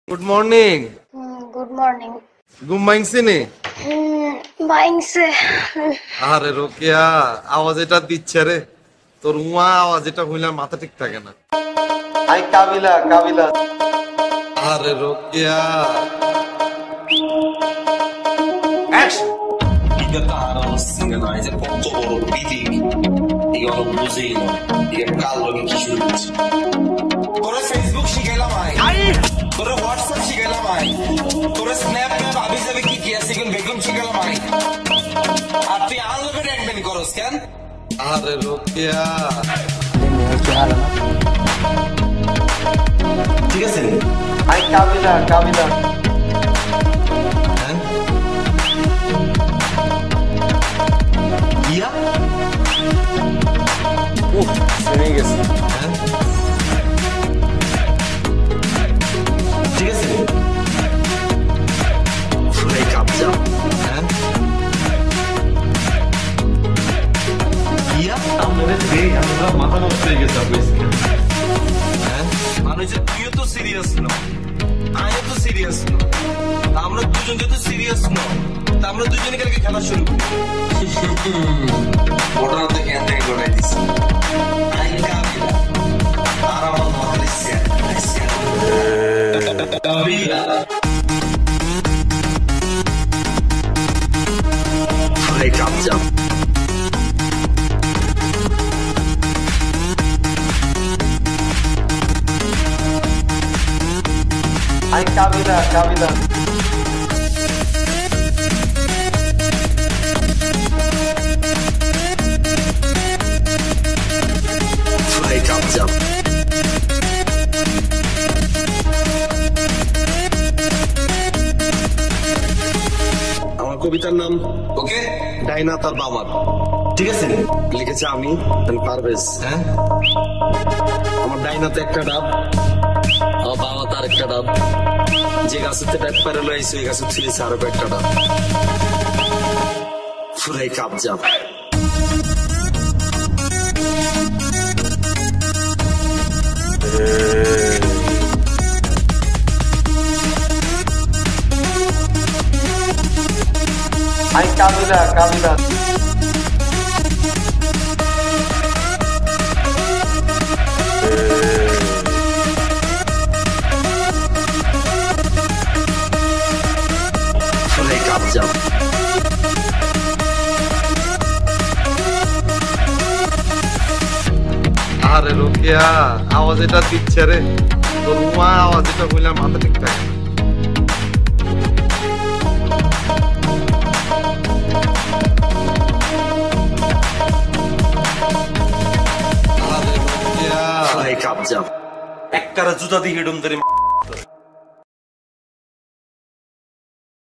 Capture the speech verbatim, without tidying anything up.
Good morning. Good morning. ঘুম ভাঙছে নি? ভাঙছে। আরে রোকেয়া, আওয়াজ এটা দিচ্ছে রে, তোর উয়া আওয়াজ এটা হইলে মাথা ঠিক থাকে না। আই কাবিলা কাবিলা। আরে রোকেয়া, অ্যাকশন। 이게 따라 쓰는 아이제 법적으로 비리 이거는 무죄인 이게 깔로기 기술이지 তোরে ফেসবুক শিখাইলাম আই তোরে হোয়াটসঅ্যাপ শিখাইলাম আই তোরে স্ন্যাপম্যাপ আবি যাবে কি কি আছে কোন বেগম শিখাইলাম আই আর তুই আনলিমিটেড অ্যাডমিন করস কেন? আরে রোকেয়া, ঠিক আছে আই কাবিলা কাবিলা। ইয়া উফ, শুনে গেছে। ঠিক আছে ফুলে কাপজা ইয়া আমাদের দেই আমরা মাথা নষ্ট হয়ে গেছে আজকে। মানে যে তুইও তো সিরিয়াস না আমিও তো সিরিয়াস না আমরা দুজন যেহেতু সিরিয়াস না তা আমরা দুজনে কালকে খেলা শুরু করি ঘটনা তো এখান থেকে ঘটাই দিচ্ছি আই কাবিলা আর আমার মহালি স্যার কাবিলা ফুলে কাপজা আই কাবিলা কাবিলা। ফুলে কাপজা আমার কবিতার নাম ওকে ডাইনা তার বাবার, ঠিক আছে লিখেছে আমি পারভেজ। হ্যাঁ আমার ডাইনাতে একটা ডাব, আমার বাবা তার একটা ডাব, যে গাছেতে ডাব পারে লইছে ওই গাছে ছুঁয়েছে আরো একটা ডাব। ফুরাই কাপজা আই কাবিলা কাবিলা। ফুরাই কাপজা আরে রোকেয়া, আওয়াজ এটা দিচ্ছে রে, তোর উয়া আওয়াজ এটা হইলে মাথা ঠিক থাকে না। আরে রোকেয়া, ফুরাই কাপজা একটা জুতা দিয়ে হিডুম ধরে